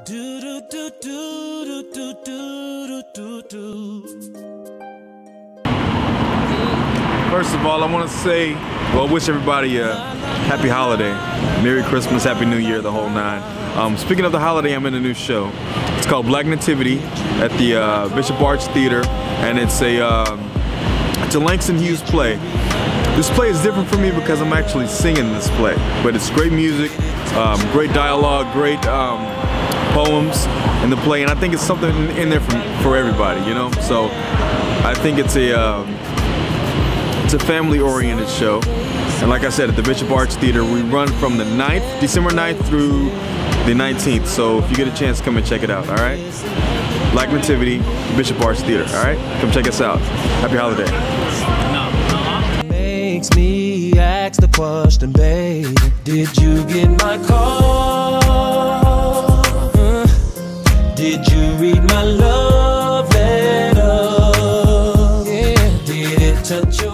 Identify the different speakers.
Speaker 1: First of all, I want to say, well, wish everybody a happy holiday. Merry Christmas, Happy New Year, the whole nine. Speaking of the holiday, I'm in a new show. It's called Black Nativity at the Bishop Arts Theater, and it's a Langston Hughes play. This play is different for me because I'm actually singing this play, but it's great music, great dialogue, great poems in the play, and I think it's something in there for everybody, you know. So I think it's a family-oriented show, and like I said, at the Bishop Arts Theater, we run from the 9th, December 9th through the 19th. So if you get a chance, come and check it out. All right, Black Nativity, Bishop Arts Theater. All right, come check us out. Happy holiday.
Speaker 2: Makes me ask the question, baby, did you get my call? Did you read my love letter? Yeah. Did it touch your